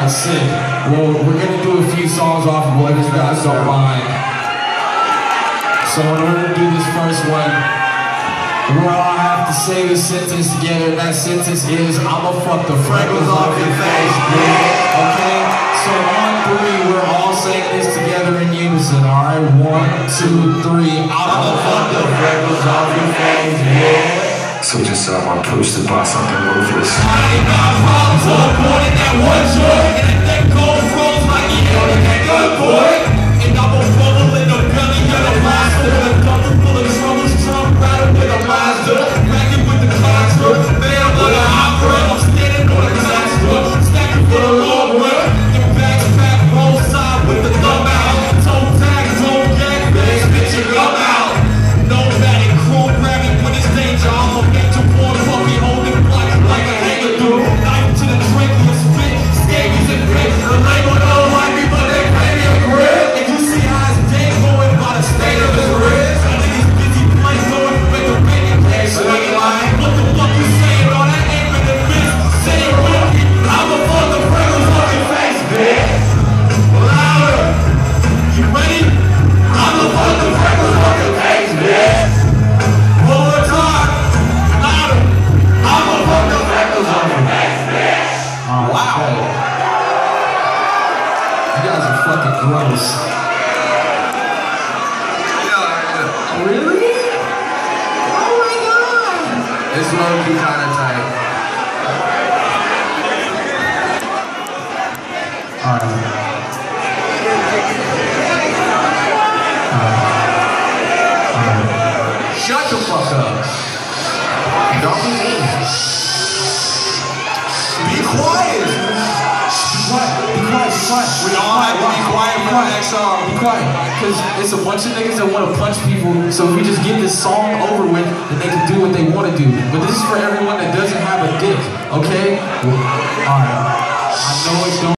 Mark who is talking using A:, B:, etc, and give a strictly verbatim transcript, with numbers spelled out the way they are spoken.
A: Alright, sick. Well, we're gonna do a few songs off of what you guys don't mind. So in order to do this first one, we'll all have to say the sentence together, and that sentence is, I'ma fuck the freckles off your face, bitch. Okay? So on three, we're all saying this together in unison, alright? One, two, three, I'ma fuck the freckles off your face, bitch.
B: So just uh, I'm posted by something ruthless.
A: I ain't got problems on board in that one joint, and if that gold rolls like you know that good boy, and I'm a bubble in the belly of the monster, with a double full of troubles, Trump rattle with a Mazda, racking with the contra, man with an opera, I'm standing on a disaster, stacking for the long run, the back back roll side with the thumb out, toe tag, toe gag, bitch, bitch, you come out. No matic, chrome grabbing when it's danger, I'm a bitch, a born puppy, holding block like a hanger dude, knife to the trachea, spit, scabies and bricks, the label don't like me, but they pay me a grip, and you see how his day going by the state of his wrist, I think he's busy playing going with the bacon case, swinging like, what the fuck you saying, all that aim in the fist, say it with me, I'ma fuck the freckles off your face, bitch, louder, you ready? I'ma fuck the freckles off your face, bitch. One more time, louder. I'ma fuck the freckles off your face, bitch. Oh, wow. You guys are fucking gross.
B: Yeah,
A: Really? Oh my god.
B: it's low-key kind of tight.
A: Alright. Shut the fuck up. Don't be mean. Be quiet. Be quiet. Be quiet. Be quiet.
B: We all have to be quiet for the next song.
A: Be quiet. Because it's a bunch of niggas that want to punch people, so if we just get this song over with, then they can do what they want to do. But this is for everyone that doesn't have a dick, okay? Alright. I know it don't.